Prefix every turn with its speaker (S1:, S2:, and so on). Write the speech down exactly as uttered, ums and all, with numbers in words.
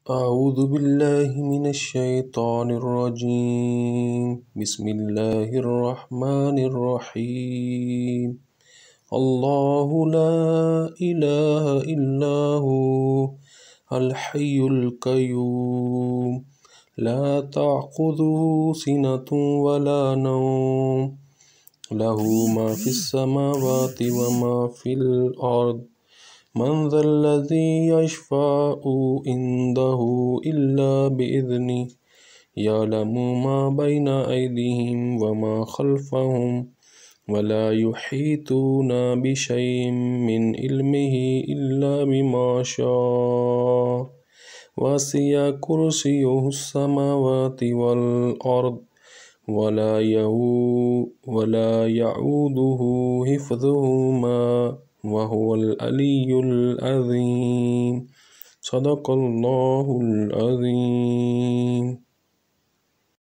S1: أعوذ بالله من الشيطان الرجيم بسم الله الرحمن الرحيم الله لا إله إلا هو الحي القيوم لا تأخذه سنة ولا نوم له ما في السماوات وما في الأرض من ذا الذي يشفع عنده إلا بإذنه يعلم ما بين أيديهم وما خلفهم ولا يحيطون بشيء من علمه إلا بما شاء وسع كرسيه السماوات والأرض ولا يؤوده ولا يعوده حفظهما وهو العلي العظيم صدق الله العظيم.